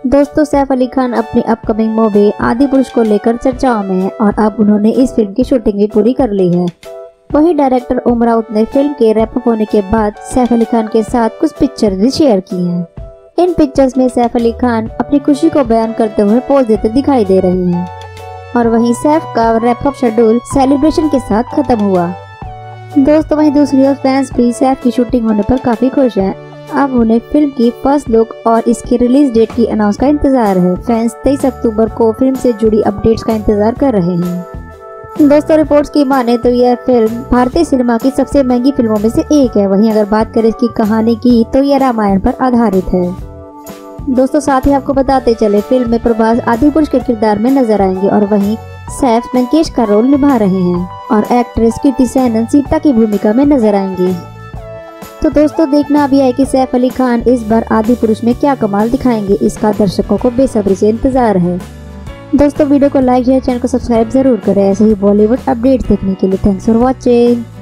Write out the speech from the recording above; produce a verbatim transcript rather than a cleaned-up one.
दोस्तों सैफ अली खान अपनी upcoming movie Adipurush को लेकर चर्चाओं में है और अब उन्होंने इस फिल्म की शूटिंग भी पूरी कर ली है। वहीं डायरेक्टर उमर राउत ने फिल्म के रैप अप होने के बाद सैफ अली खान के साथ कुछ पिक्चर्स भी शेयर की हैं। इन पिक्चर्स में सैफ अली खान अपनी खुशी को बयान करते हुए पोज देते दिखाई दे रहे हैं और वहीं सैफ का रैप अप शेड्यूल सेलिब्रेशन के साथ खत्म हुआ। दोस्तों वहीं दूसरी ओर फैंस भी सैफ की शूटिंग होने पर काफी खुश हैं। अब उन्हें फिल्म की फर्स्ट लुक और इसकी रिलीज डेट की अनाउंस का इंतजार है। फैंस तेईस अक्टूबर को फिल्म से जुड़ी अपडेट्स का इंतजार कर रहे हैं। दोस्तों रिपोर्ट्स की माने तो यह फिल्म भारतीय सिनेमा की सबसे महंगी फिल्मों में से एक है। वहीं अगर बात करें इसकी कहानी की तो यह रामायण पर आधारित है। दोस्तों साथ ही आपको बताते चले फिल्म में प्रभास आदिपुरुष के किरदार में नजर आएंगे और वहीं सैफ लंकेश का रोल निभा रहे हैं और एक्ट्रेस कीर्ति सेनन सीता की भूमिका में नजर आएंगी। तो दोस्तों देखना अभी है कि सैफ अली खान इस बार आदिपुरुष में क्या कमाल दिखाएंगे। इसका दर्शकों को बेसब्री से इंतजार है। दोस्तों वीडियो को लाइक शेयर चैनल को सब्सक्राइब जरूर करें ऐसे ही बॉलीवुड अपडेट्स देखने के लिए। Thanks for watching.